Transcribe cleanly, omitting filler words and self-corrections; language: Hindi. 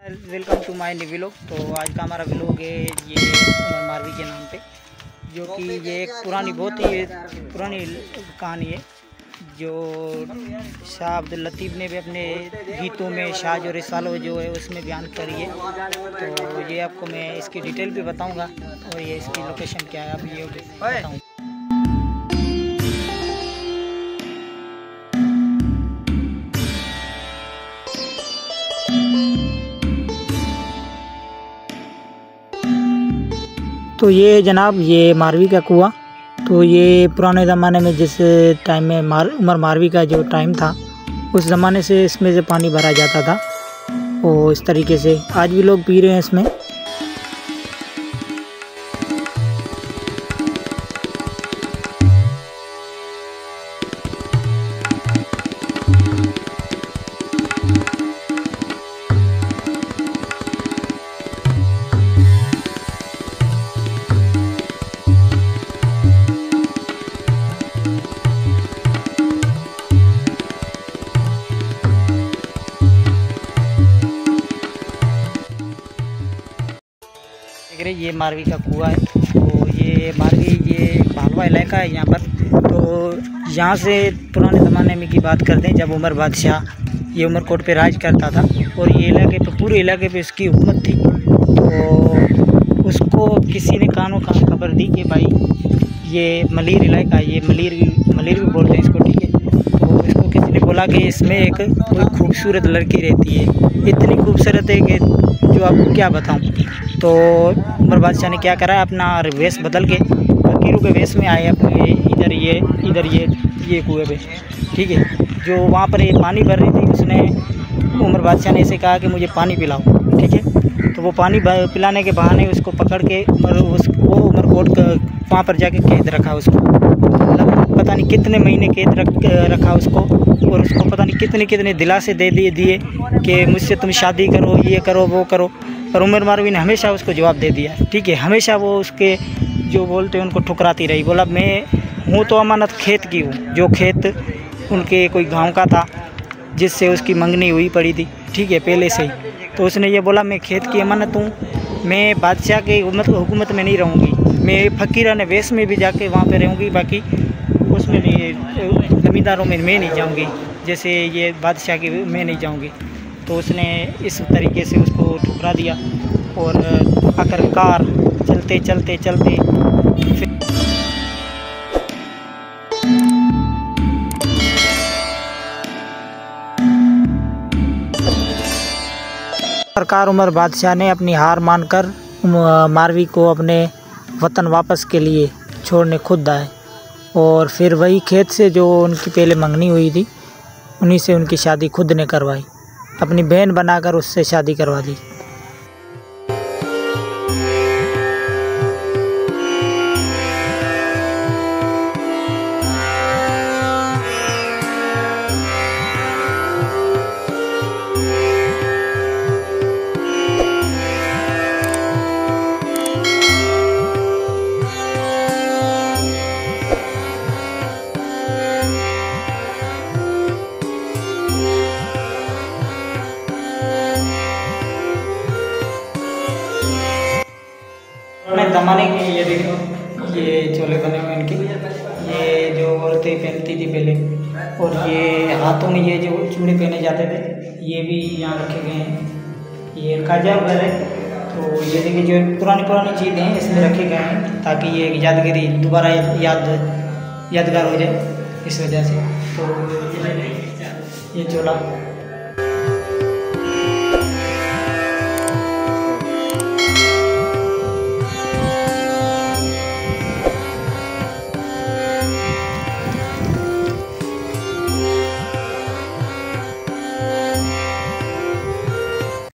Welcome to my new vlog. तो आज का हमारा व्लॉग है ये उमर मारवी के नाम पे, जो कि ये एक पुरानी बहुत ही पुरानी कहानी है जो शाह अब्दुल लतीफ़ ने भी अपने गीतों में शाह जो रिसालो जो है उसमें बयान करी है। तो ये आपको मैं इसकी डिटेल भी बताऊंगा और ये इसकी लोकेशन क्या है अब ये बताऊँगा। तो ये जनाब ये मारवी का कुआं, तो ये पुराने ज़माने में जिस टाइम में उमर मारवी का जो टाइम था उस ज़माने से इसमें से पानी भरा जाता था और इस तरीके से आज भी लोग पी रहे हैं इसमें। ये मारवी का कुआं है। तो ये मारवी ये भालवा इलाका है यहाँ पर। तो यहाँ से पुराने ज़माने में की बात करते हैं जब उमर बादशाह ये उमरकोट पे राज करता था और ये इलाके पे पूरे इलाके पे इसकी हुकूमत थी। तो उसको किसी ने कानों कान खबर दी कि भाई ये मलीर इलाका, ये मलीर भी बोलते हैं इसको, ठीक है। तो इसको किसी ने बोला कि इसमें एक कोई खूबसूरत लड़की रहती है, इतनी खूबसूरत है कि जो आपको क्या बताऊँ। तो उमर बादशाह ने क्या करा, अपना वेश बदल के फकीरों के वेश में आए अपने इधर ये कुएं पे, ठीक है। जो वहाँ पर ये पानी भर रही थी, उसने उमर बादशाह ने इसे कहा कि मुझे पानी पिलाओ, ठीक है। तो वो पानी पिलाने के बहाने उसको पकड़ के उमरकोट का वहाँ पर जाके कैद रखा उसको, मतलब पता नहीं कितने महीने कैद रखा उसको, और उसको पता नहीं कितने दिलासे दे दिए कि मुझसे तुम शादी करो, ये करो, वो करो। पर उमर मारवी ने हमेशा उसको जवाब दे दिया, ठीक है। हमेशा वो उसके जो बोलते हैं उनको ठुकराती रही। बोला मैं हूँ तो अमानत खेत की हूँ, जो खेत उनके कोई गांव का था जिससे उसकी मंगनी हुई पड़ी थी, ठीक है, पहले से ही। तो उसने ये बोला मैं खेत की अमानत हूँ, मैं बादशाह की हुकूमत में नहीं रहूँगी, मैं फ़कीराने वेश में भी जाके वहाँ पे रहूँगी, बाकी उसमें नहीं, ज़मींदारों में मैं नहीं जाऊँगी, जैसे ये बादशाह की मैं नहीं जाऊँगी। तो उसने इस तरीके से उसको ठुकरा दिया और आखिरकार चलते सरकार उमर बादशाह ने अपनी हार मानकर मारवी को अपने वतन वापस के लिए छोड़ने खुद आए और फिर वही खेत से जो उनकी पहले मंगनी हुई थी उन्हीं से उनकी शादी खुद ने करवाई, अपनी बहन बनाकर उससे शादी करवा दी। ज़माने के ये देखो ये चोले बने हुए इनके, ये जो औरतें पहनती थी पहले, और ये हाथों में ये जो चूड़े पहने जाते थे ये भी यहाँ रखे गए हैं। ये खाजा घर है। तो ये देखिए जो पुरानी चीज़ें हैं इसमें रखे गए हैं ताकि ये यादगिरी दोबारा यादगार हो जाए, इस वजह से। तो ये चोला